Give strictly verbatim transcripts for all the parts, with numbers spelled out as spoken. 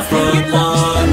my front lawn.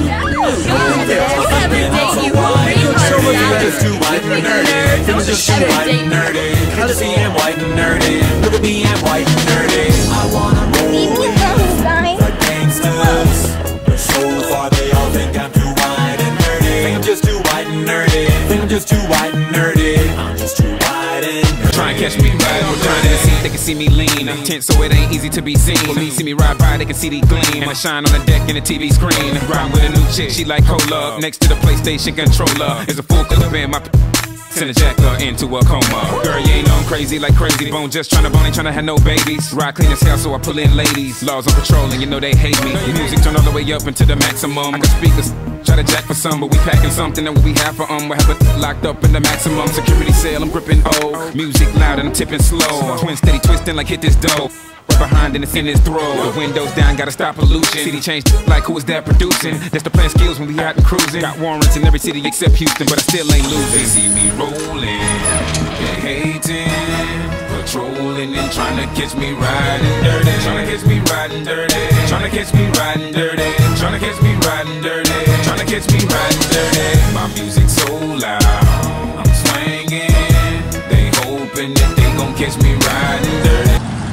I'm just too white and nerdy. I'm just too white and nerdy. Can't you see I'm white and nerdy? Look at me, I'm white and nerdy. I wanna roll with the gangsters, but so far they all think I'm too white and nerdy. Think I'm just too white and nerdy. Think I'm just too white and nerdy. I'm just too white and nerdy. Try and catch me riding, I'm trying to see, they can see me lean. Tense so it ain't easy to be seen. For me, see me ride by, they can see the gleam. I shine on the deck in the T V screen. Ride with a new chick, she like cola. Next to the PlayStation controller is a full clip in my send a jacker into a coma. Girl, you ain't know I'm crazy like crazy bone. Just tryna bone, ain't tryna have no babies. Ride clean as hell, so I pull in ladies. Laws on patrol, and you know they hate me. Music turn all the way up into the maximum. I got speakers, try to jack for some, but we packing something that we have for um. We have it locked up in the maximum security cell. I'm gripping old music loud and I'm tipping slow. Twin steady twisting like hit this dough. Right behind and it's in his throat. The windows down, gotta stop pollution. City changed like who is that producing? That's the plan skills when we out and cruising. Got warrants in every city except Houston, but I still ain't losing. They see me rolling, they hating, patrolling and trying to catch me riding dirty. Trying to catch me riding dirty. Trying to catch me riding dirty. Trying to catch me riding dirty. Trying to catch me riding dirty. My music's so loud, I'm swinging. They hoping that they gon' catch me riding dirty.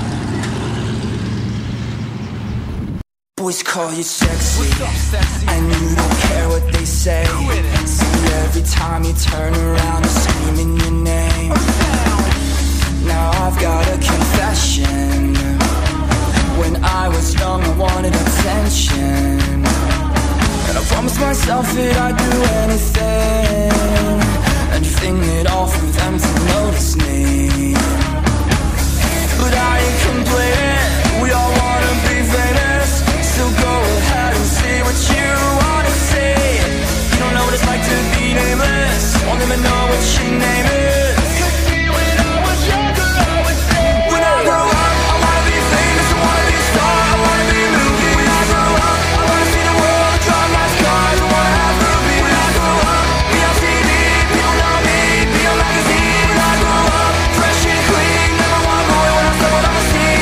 Boys call you sexy, and you don't care what they say. See, every time you turn around, I'm screaming your name. Now I've got a confession. When I was young, I wanted attention, and I promised myself that I'd do anything, anything at all for them to notice me. But I ain't complaining, we all wanna be famous. So go ahead and say what you wanna say. You don't know what it's like to be nameless. Won't even know what your name is. Cause me when I was younger, I would say, when I grow up, I wanna be famous, I wanna be a star, I wanna be a movie. When I grow up, I wanna see the world, drive nice cars, I wanna have groupies. When I grow up, be on T V, people know me, be on magazine. When I grow up, fresh and clean, never one boy when I step on the scene.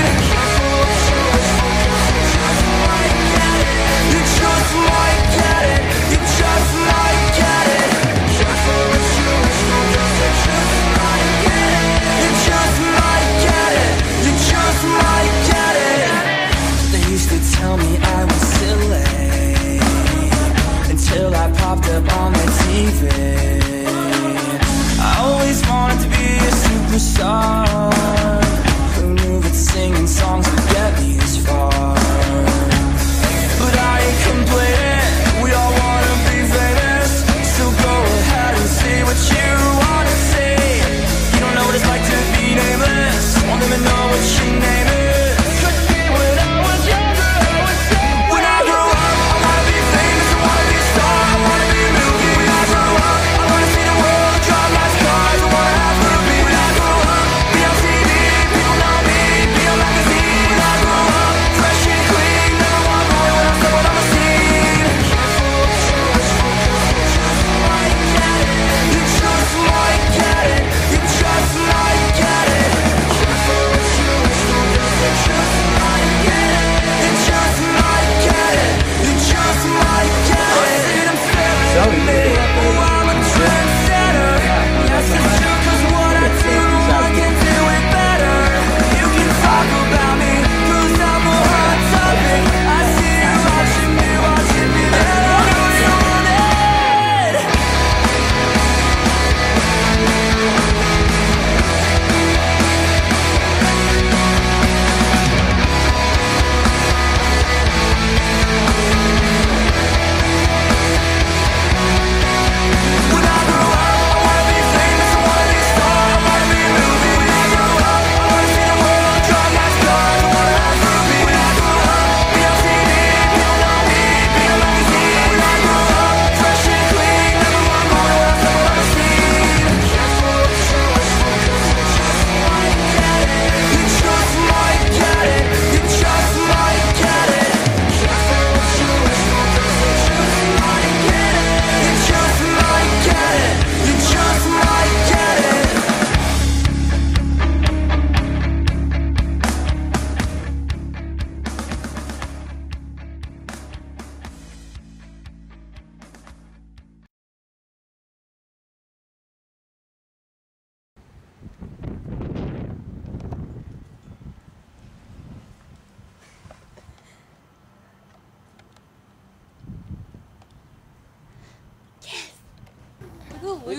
You just might get it, you just might get it. Just for a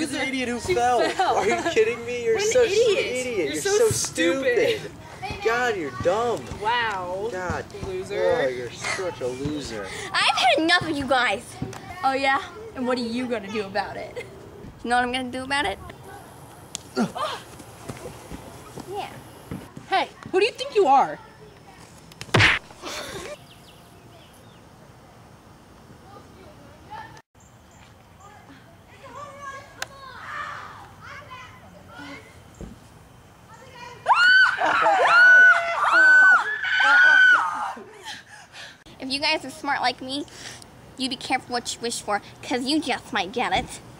at the idiot who She fell. fell. Are you kidding me? You're What an so idiot. idiot. You're You're, so so, stupid. stupid. God, you're dumb. Wow. God, Loser. Oh, you're such a loser. I've had enough of you guys. Oh yeah? And what are you gonna do about it? You know what I'm gonna do about it? Yeah. Hey, who do you think you are? If you guys are smart like me, you be careful what you wish for, because you just might get it.